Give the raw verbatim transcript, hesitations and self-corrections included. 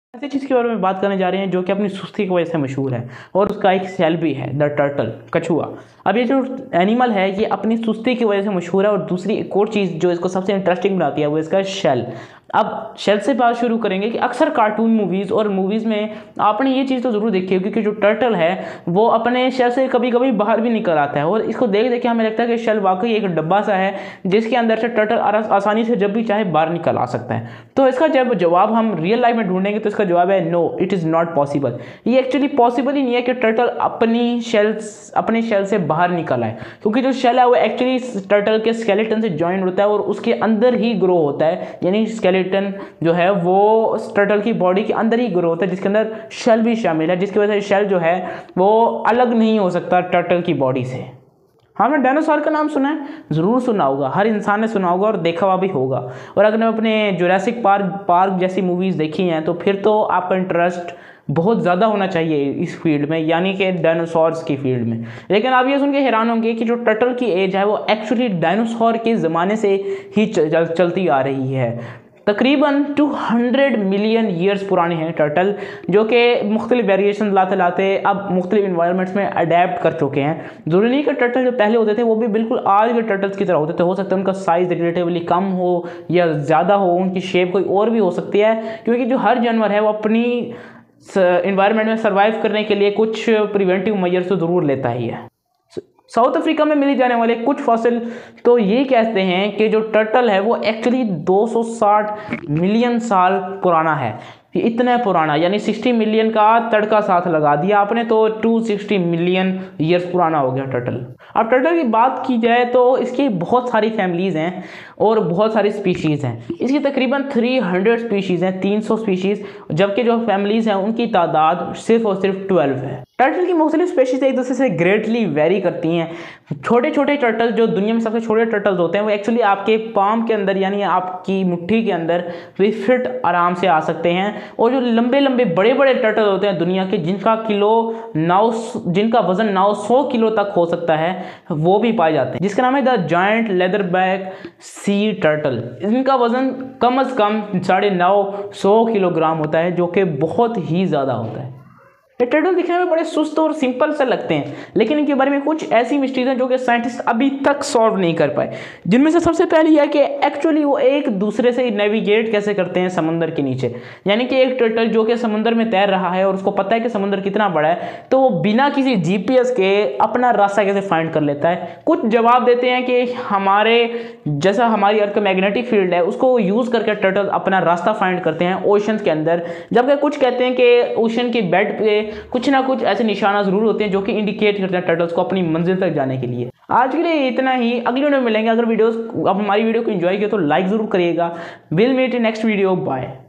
ऐसी चीज़ के बारे में बात करने जा रहे हैं जो कि अपनी सुस्ती की वजह से मशहूर है और उसका एक सेल भी है, द टर्टल, कछुआ। अब ये जो एनिमल है ये अपनी सुस्ती की वजह से मशहूर है और दूसरी एक और चीज़ जो इसको सबसे इंटरेस्टिंग बनाती है वो इसका शेल। अब शेल से बात शुरू करेंगे कि अक्सर कार्टून मूवीज़ और मूवीज़ में आपने ये चीज़ तो ज़रूर देखी होगी कि जो टर्टल है वो अपने शेल से कभी कभी बाहर भी निकल आता है और इसको देख देख के हमें लगता है कि शेल वाकई एक डब्बा सा है जिसके अंदर से टर्टल आसानी से जब भी चाहे बाहर निकल आ सकता है। तो इसका जब जवाब हम रियल लाइफ में ढूंढेंगे तो इसका जवाब है no, it is not possible. ये एक्चुअली पॉसिबल ही नहीं है कि टर्टल अपनी शेल अपने शेल से बाहर निकल आए, क्योंकि जो शेल है वो एक्चुअली टर्टल के स्केलेटन से ज्वाइन होता है और उसके अंदर ही ग्रो होता है, यानी स्केलेटन जो है वो टर्टल की बॉडी के अंदर ही ग्रो होता है जिसके अंदर शेल भी शामिल है, जिसकी वजह से शेल जो है वो अलग नहीं हो सकता टर्टल की बॉडी से। आपने डायनासोर का नाम सुना है? ज़रूर सुना होगा, हर इंसान ने सुना होगा और देखा हुआ भी होगा। और अगर आपने जुरासिक पार्क पार्क जैसी मूवीज़ देखी हैं तो फिर तो आपका इंटरेस्ट बहुत ज़्यादा होना चाहिए इस फील्ड में, यानी कि डायनासोर्स की फील्ड में। लेकिन आप ये सुन के हैरान होंगे कि जो टर्टल की एज है वो एक्चुअली डायनासोर के ज़माने से ही चल, चल, चलती आ रही है। तकरीबन दो सौ मिलियन ईयर्स पुराने हैं टर्टल, जो कि मुख्तलिफ वेरिएशन लाते लाते अब मुख्तलिफ इन्वायरमेंट्स में अडेप्ट कर चुके हैं। ज़रूरी नहीं कि टर्टल जो पहले होते थे वो भी बिल्कुल आज के टर्टल्स की तरह होते थे, हो सकता है उनका साइज़ रिलेटिवली कम हो या ज़्यादा हो, उनकी शेप कोई और भी हो सकती है, क्योंकि जो हर जानवर है वो अपनी इन्वायरमेंट में सर्वाइव करने के लिए कुछ प्रिवेंटिव मेजर्स तो ज़रूर लेता ही है। साउथ अफ्रीका में मिले जाने वाले कुछ फॉसिल तो ये कहते हैं कि जो टर्टल है वो एक्चुअली दो सौ साठ मिलियन साल पुराना है। इतना पुराना, यानी साठ मिलियन का तड़का साथ लगा दिया आपने तो दो सौ साठ मिलियन ईयर्स पुराना हो गया टर्टल। अब टर्टल की बात की जाए तो इसकी बहुत सारी फैमिलीज़ हैं और बहुत सारी स्पीशीज़ हैं। इसकी तकरीबन तीन सौ स्पीशीज़ हैं, तीन सौ स्पीशीज़, जबकि जो फैमिलीज़ हैं उनकी तादाद सिर्फ और सिर्फ बारह है। टर्टल की मुख्तलिफ स्पीशीज़ एक दूसरे से ग्रेटली वेरी करती हैं। छोटे छोटे टर्टल जो दुनिया में सबसे छोटे टर्टल्स होते हैं वो एक्चुअली आपके पाम के अंदर, यानी आपकी मुट्ठी के अंदर भी फिट आराम से आ सकते हैं। और जो लंबे लंबे बड़े बड़े टर्टल होते हैं दुनिया के, जिनका किलो नौ जिनका वजन नौ सौ किलो तक हो सकता है, वो भी पाए जाते हैं, जिसका नाम है the giant leatherback sea turtle. इनका वजन कम अज कम साढ़े नौ सौ किलोग्राम होता है, जो कि बहुत ही ज़्यादा होता है। ये टर्टल दिखने में बड़े सुस्त और सिंपल से लगते हैं, लेकिन इनके बारे में कुछ ऐसी मिस्ट्रीज हैं जो कि साइंटिस्ट अभी तक सॉल्व नहीं कर पाए, जिनमें से सबसे पहली है कि एक्चुअली वो एक दूसरे से नेविगेट कैसे करते हैं समंदर के नीचे। यानी कि एक टर्टल जो कि समंदर में तैर रहा है और उसको पता है कि समंदर कितना बड़ा है, तो वो बिना किसी जीपीएस के अपना रास्ता कैसे फाइंड कर लेता है। कुछ जवाब देते हैं कि हमारे जैसा हमारी अर्थ का मैग्नेटिक फील्ड है उसको यूज़ करके टर्टल अपना रास्ता फाइंड करते हैं ओशन के अंदर, जबकि कुछ कहते हैं कि ओशन के बेड पे कुछ ना कुछ ऐसे निशाना जरूर होते हैं जो कि इंडिकेट करते हैं टर्टल्स को अपनी मंजिल तक जाने के लिए। आज के लिए इतना ही, अगली वीडियो में मिलेंगे। अगर वीडियोस आप हमारी वीडियो को एंजॉय किया तो लाइक जरूर करिएगा। Will meet in next video, bye.